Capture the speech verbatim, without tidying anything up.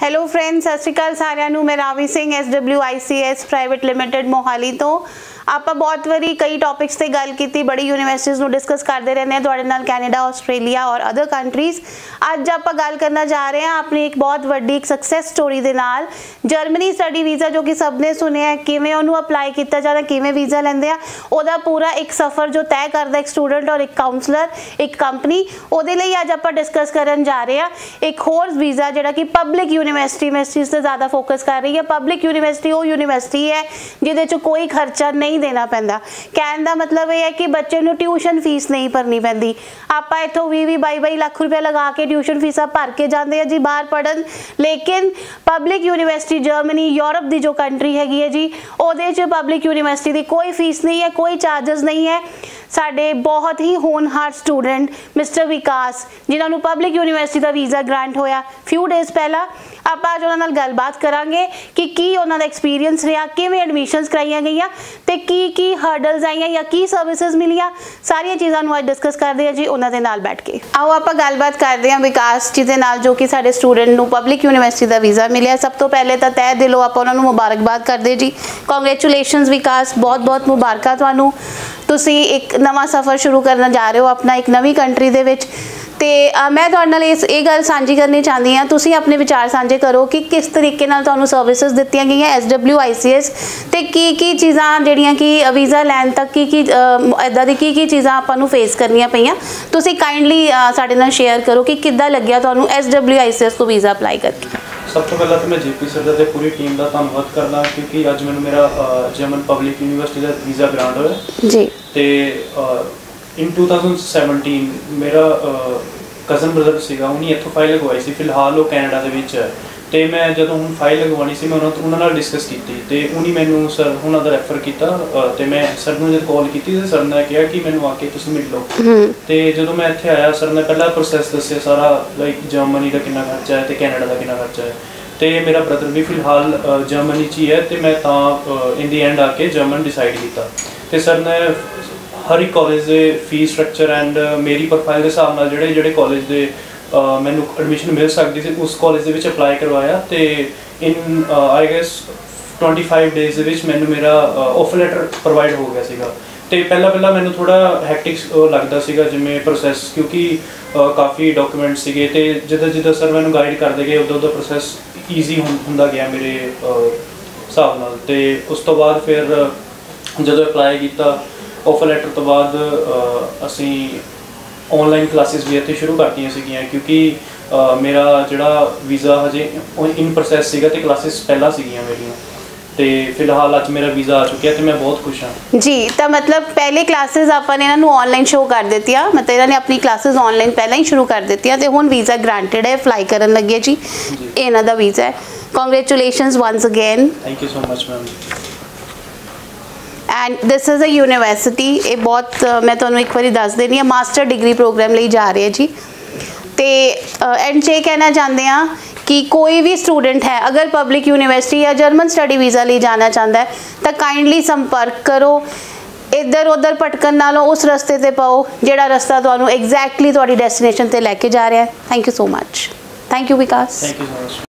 Hello friends, सत श्री अकाल सारिਆਂ ਨੂੰ। मैं Ravi Singh S W I C S private limited Mohali तो ਆਪਾਂ बहुत वारी कई टॉपिक्स ਤੇ ਗੱਲ ਕੀਤੀ, बड़ी यूनिवर्सिटीज़ ਨੂੰ डिस्कस करते रहने हैं ਤੁਹਾਡੇ ਨਾਲ, कैनेडा ਆਸਟ੍ਰੇਲੀਆ और अदर कंट्रीज़। ਅੱਜ ਆਪਾਂ ਗੱਲ करना जा रहे हैं अपनी एक बहुत ਵੱਡੀ एक सक्सैस स्टोरी ਦੇ ਨਾਲ, जर्मनी स्टडी वीज़ा जो कि सब ने सुनिया किवें ਉਹਨੂੰ अप्लाई किया जाना, किवें वीज़ा ਲੈਂਦੇ ਆ, ਉਹਦਾ पूरा एक सफ़र जो तय करता एक स्टूडेंट और एक काउंसलर एक कंपनी, ਉਹਦੇ ਲਈ ਅੱਜ ਆਪਾਂ डिस्कस ਕਰਨ जा रहे हैं एक होर वीज़ा ਜਿਹੜਾ कि पब्लिक यूनिवर्सिटी में इस चीज़ से ज़्यादा फोकस कर रही है। पब्लिक यूनिवर्सिटी वो यूनिवर्सिटी है जिहदे च कोई खर्चा नहीं देना पैंदा। कहने का मतलब यह है कि बच्चे नूं ट्यूशन फीस नहीं भरनी पैंदी। आपां इत्थों भी भी बाई बाई लाख रुपया लगा के ट्यूशन फीसा भर के जाते हैं जी बाहर पढ़न, लेकिन पब्लिक यूनिवर्सिटी जर्मनी यूरोप की जो कंट्री हैगी है जी, उहदे च पब्लिक यूनिवर्सिटी की कोई फीस नहीं है, कोई चार्जिज नहीं है। साडे बहुत ही होनहार स्टूडेंट मिस्टर विकास जिन्होंने पब्लिक यूनिवर्सिटी का वीज़ा ग्रांट होया फ्यू डेज़ पहला, आप अज उन्हां नाल गलबात करांगे कि की उन्हां दा एक्सपीरियंस रहा, किवें एडमिशनस कराईयां गईयां ते की की हर्डल्स आईयां या की सर्विसेज मिलियां, सारियां चीज़ां नूं अज डिस्कस करदे हां जी उन्हां दे नाल बैठ के। आओ आपां गलबात करदे हां विकास जी दे नाल जो कि साडे स्टूडेंट नूं पब्लिक यूनिवर्सिटी का वीज़ा मिलिया। सब तो पहले तो तह दिलों आपां उन्हां नूं मुबारकबाद करदे जी, कॉन्ग्रेचुलेशनस विकास, बहुत बहुत मुबारकां तुहानूं। तुसी एक नवा सफ़र शुरू करना जा रहे हो अपना एक नवी कंट्री दे विच। ते मैं तुहाडे नाल इस ये गल सांझी करनी चाहती हाँ, तुसी अपने विचार साझे करो कि किस तरीके नाल तुहानूं सर्विसेज दित्तियां गईयां S W I C S ते की की चीज़ां जिहड़ियां कि वीज़ा लैन तक की की इदां दी की की चीज़ां आपां नूं फेस करनियां पईयां। तुसी काइंडली साडे नाल शेयर करो कि किद्दां लग्गिया तुहानूं S W I C S तो वीज़ा अप्लाई करके। सब तो पहला तो मैं जे पी सर की पूरी टीम का धन्यवाद करना, क्योंकि अज मैंने मेरा जर्मन पब्लिक यूनिवर्सिटी का वीज़ा ग्रांट होया जी। तो इन टू थाउजेंड सैवनटीन मेरा कज़न ब्रदर सीगा, उन्हें इत्थों फाइल लगवाई सी, फिलहाल वो कैनेडा दे विच है। तो मैं जो हूँ फाइल लगवानी सी, मैं उन्होंने नाल डिस्कस की तो उन्हें मैनू सर उन्होंने का रैफर किया। तो मैं सर को जब कॉल की तो सर ने कहा कि मैनू आके तुम मिल लो। तो जो मैं इत्थे आया सर ने पहला प्रोसैस दस्सिया सारा, लाइक जर्मनी का कितना खर्चा है तो कैनेडा का कितना खर्चा है। तो मेरा ब्रदर भी फिलहाल जर्मनी च ही है, तो मैं तो इन दी एंड आके जर्मन डिसाइड किया। तो सर ने हर एक कॉलेज के फीस स्ट्रक्चर एंड मेरी प्रोफाइल के हिसाब नाल जिहड़े जिहड़े कॉलेज के मैनू एडमिशन मिल सकती थी उस कॉलेज के विच अप्लाई करवाया। तो in I guess twenty five days के विच मैनू मेरा ऑफर लेटर प्रोवाइड हो गया सीगा। तो पहला पहला मैनू थोड़ा हैक्टिक लगता सीगा जिवें प्रोसैस, क्योंकि काफ़ी डॉक्यूमेंट्स सीगे। तो जिद्दां जिद्दां सर मैनू गाइड करते गए उद्दां उद्दां प्रोसैस ईजी हुंदा गया मेरे हिसाब नाल। तो उस तो बाद फिर जदों अप्लाई किया ऑफर लैटर तो बाद असी ऑनलाइन क्लासिस भी इत्थे शुरू करतियां सीगियां, क्योंकि मेरा जिहड़ा वीज़ा हजे इन प्रोसैस सीगा ते क्लासिस पहला सीगियां मेरियां। तो फिलहाल अज मेरा वीज़ा आ चुका है तो मैं बहुत खुश हाँ जी। तो मतलब पहले क्लासेस आपने इन्होंने ऑनलाइन शो कर दी, मतलब इन्होंने अपनी क्लासेस ऑनलाइन पहले ही शुरू कर दी, तो हुण वीज़ा ग्रांटेड है, अप्लाई करन लगे जी, इन्हां दा वीज़ा है। Congratulations once again, thank you so much ma'am. And this is a university, ये बहुत मैं तुहानूं एक बारी दस देनी है मास्टर डिग्री प्रोग्राम लिए जा रहे हैं जी। तो एंड च कहना चाहते हैं कि कोई भी स्टूडेंट है अगर पब्लिक यूनिवर्सिटी या जर्मन स्टडी वीज़ा लिए जाना चाहता है तो काइंडली संपर्क करो, इधर उधर भटकन नालों उस रस्ते ते पाओ जिहड़ा रस्ता तुहानूं एग्जैक्टली तुहाडी डेस्टिनेशन ते लैके जा रहा है। Thank you so much. Thank you Vikas. Thank you so much.